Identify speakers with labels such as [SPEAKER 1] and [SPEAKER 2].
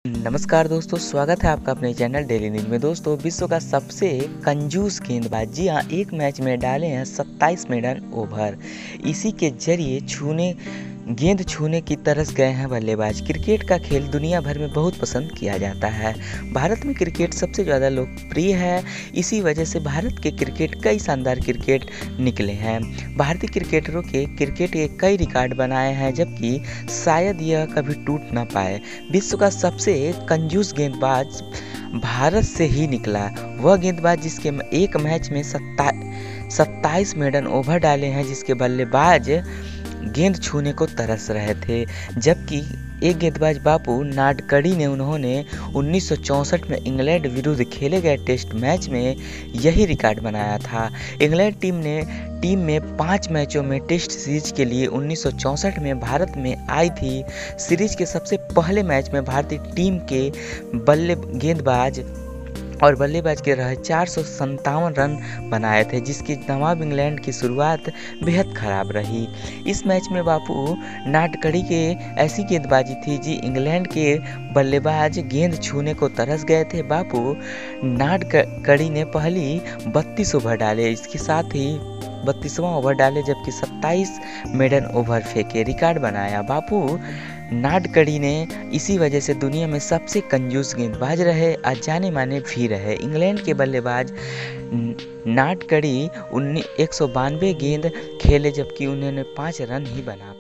[SPEAKER 1] नमस्कार दोस्तों, स्वागत है आपका अपने चैनल डेली न्यूज में। दोस्तों, विश्व का सबसे कंजूस गेंदबाज, जी हाँ, एक मैच में डाले हैं 27 मेडन ओवर। इसी के जरिए गेंद छूने की तरस गए हैं बल्लेबाज। क्रिकेट का खेल दुनिया भर में बहुत पसंद किया जाता है। भारत में क्रिकेट सबसे ज़्यादा लोकप्रिय है। इसी वजह से भारत के कई शानदार क्रिकेट निकले हैं। भारतीय क्रिकेटरों के क्रिकेट के कई रिकॉर्ड बनाए हैं, जबकि शायद यह कभी टूट ना पाए। विश्व का सबसे कंजूस गेंदबाज भारत से ही निकला। वह गेंदबाज जिसके एक मैच में 27 मेडन ओवर डाले हैं, जिसके बल्लेबाज गेंद छूने को तरस रहे थे। जबकि एक गेंदबाज बापू नाडकर्णी ने उन्होंने 1964 में इंग्लैंड विरुद्ध खेले गए टेस्ट मैच में यही रिकॉर्ड बनाया था। इंग्लैंड टीम में 5 मैचों में टेस्ट सीरीज के लिए 1964 में भारत में आई थी। सीरीज के सबसे पहले मैच में भारतीय टीम के बल्लेबाज के रहे 457 रन बनाए थे, जिसकी नवाब इंग्लैंड की शुरुआत बेहद खराब रही। इस मैच में बापू नाडकर्णी के ऐसी गेंदबाजी थी जी इंग्लैंड के बल्लेबाज गेंद छूने को तरस गए थे। बापू नाडकर्णी ने पहली 32 ओवर डाले, इसके साथ ही 32वां ओवर डाले, जबकि 27 मेडन ओवर फेंके, रिकॉर्ड बनाया। बापू नाडकर्णी ने इसी वजह से दुनिया में सबसे कंजूस गेंदबाज रहे और जाने माने भी रहे। इंग्लैंड के बल्लेबाज नाडकर्णी 192 गेंद खेले, जबकि उन्होंने 5 रन ही बना